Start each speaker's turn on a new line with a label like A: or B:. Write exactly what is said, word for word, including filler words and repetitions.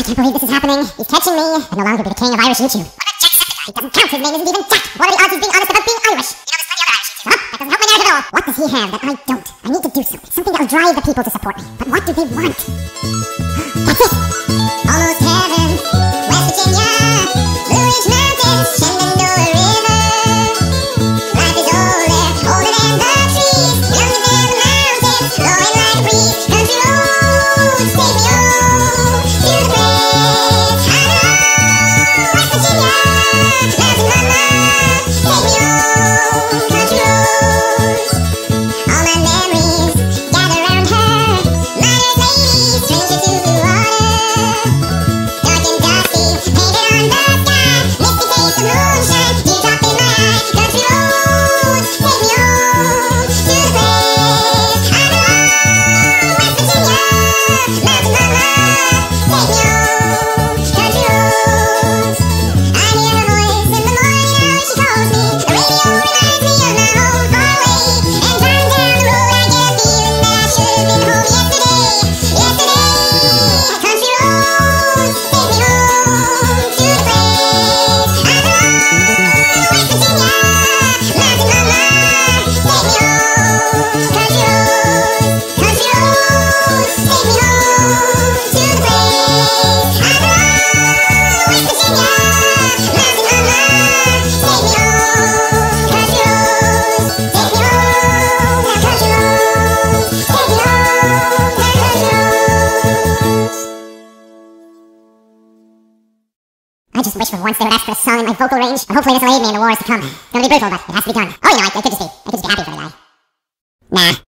A: can't believe this is happening. He's catching me. I'd no longer be the king of Irish YouTube. What about Jacksepticeye? He doesn't count. His name isn't even Jack. What are the odds he's being honest about being Irish? You know, there's plenty of Irish YouTubers. Shut up. That doesn't help my narrative at all. What does he have that I don't? I need to do something. Something that'll drive the people to support me. But what do they want? That's it. Almost heaven, West Virginia, Blue Ridge Mountains, Shenandoah River. Life is older, older than the trees, younger than the mountains, blowing like a breeze. Country roads take me home to the place I belong. West Virginia, mountain mama, take me home. Country roads, all my memories gather around her. Minor lady, stranger to the water. Dark and dusty, painted on the sky. Misty taste of moonshine, dewdrop in my eye. Country roads, take me home to the place I belong. West Virginia, mountain mama, take me home. Country roads, I hear her voice in the morning hour. She calls me. The radio reminds me of my home far away. And driving down the road, I get a feeling that I should have been home yesterday. Yesterday, country roads, take me home to the place I belong. West Virginia, mountain mama, take me home. Country roads, country roads, take me home to the place I belong. West Virginia, mountain mama, take me home. Country roads, take me home. Now country roads, take me home. Now country roads. I just wish for once they would ask for a song in my vocal range, and hopefully this will aid me in the wars to come. It's gonna be brutal, but it has to be done. Oh, you know, I, I could just be, I could just be happy for the guy. Nah.